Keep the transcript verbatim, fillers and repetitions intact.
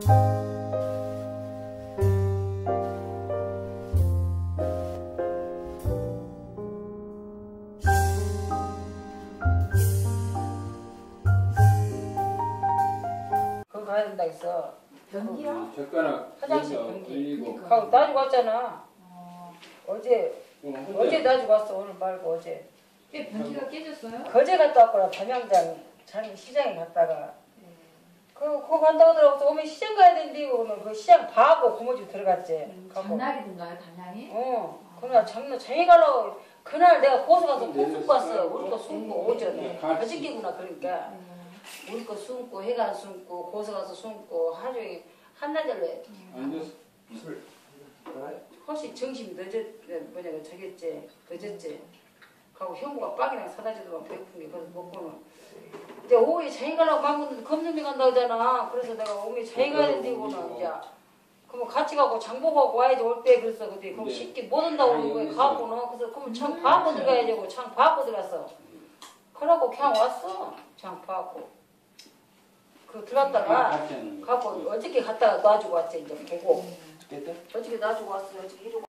그거 가야 된다 했어. 변기요? 젓가락 화장실 변기. 올리고. 가고 놔주고 왔잖아. 어, 어제 어제 놔주고 왔어. 오늘 말고 어제. 왜 변기가 깨졌어요? 거제 갔다 왔구나. 담양장 장 시장에 갔다가. 그 그거 간다고 하더라고. 오면 시장 가야 된대. 그러면 그 시장 봐하고 고모집 들어갔지. 음, 장날이든가요, 단양이? 어. 그날 장날 장에 가려고 그날 내가 고소 가서 꼭 숨고 왔어. 우리 거 숨고 오전에. 어저께구나 그러니까. 우리 거 숨고 해가 숨고 고소 가서 숨고 하루 종일 한날 절로 앉아서 술. 혹시 정신이 늦었 뭐냐 저겼지 늦었지. 가고 형부가 빵이랑 사다 주더만 배고픈 게 그래서 먹고는 이제 오후에 장에 가려고 막 검정비 간다 하잖아. 그래서 내가 오후에 장에 가야 된다고는 이제 그러면 같이 가고 장보고 와야지 올 때 그랬어. 근데 그럼 쉽게 못 온다고 그러는 거야. 가고는 그래서 그러면 장 봐고 들어가야 되고 장 봐고 들어갔어. 그러고 그냥 왔어. 장 봐고 그 들어갔다가 가고 어저께 갔다가 놔주고 왔지 이제 보고 어저께 놔주고 왔어. 어저께 이러고